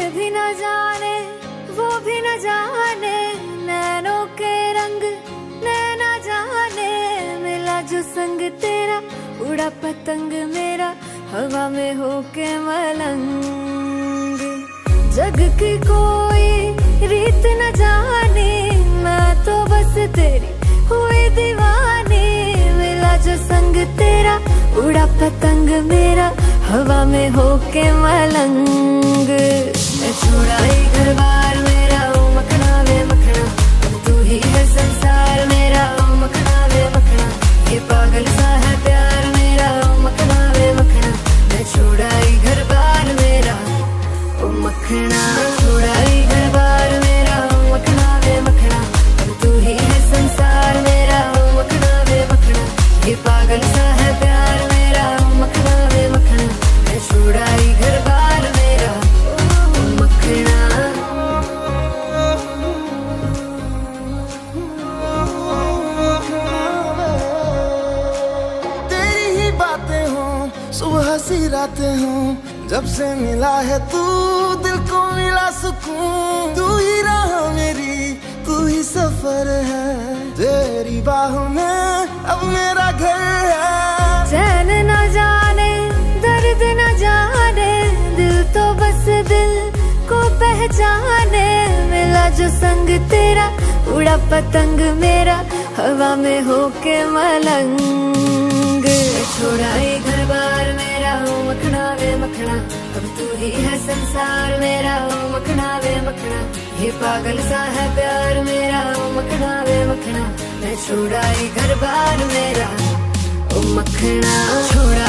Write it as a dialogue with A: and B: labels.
A: भी न जाने वो भी न जाने, नैनों के रंग नैना जाने, मिला जो संग तेरा उड़ा पतंग मेरा हवा में होके मलंग। जग की कोई रीत न जाने, मैं तो बस तेरी हुई दीवानी, मिला जो संग तेरा उड़ा पतंग मेरा हवा में होके मलंग। मैं छोड़ाई घर बार मेरा ओ मखना वे मखना, तू ही है संसार मेरा ओ मखना वे मखना, ये पागल सा है प्यार मेरा ओ मखना वे मखना। मैं छोड़ाई घर बार मेरा ओ मखना, छोड़ाई घर बार मेरा ओ मखना वे मखना, तू ही है संसार मेरा ओ मखना वे मखना, ये पागल सा है प्यार मेरा ओ मखना वे मखना। मैं छोड़ाई घर बार मेरा ओ मखना।
B: तेरी ही बातें हों सुबह सी रातें हों, जब से मिला है तू दिल को मिला सुकून। तू ही राह मेरी तू ही सफर है, तेरी बाहों में अब मेरा घर है।
A: चैन न जाने दर्द न जाने, दिल तो बस दिल को पहचाने, मिला जो संग तेरा उड़ा पतंग मेरा हवा में होके मलंग। छोड़ाई घर बार मेरा ओ मखना वे मखना, अब तू ही है संसार मेरा ओ मखना वे मखना, ये पागल सा है प्यार मेरा ओ मखना वे मखना। मैं छोड़ाई घर बार मेरा ओ मखना, छोड़ा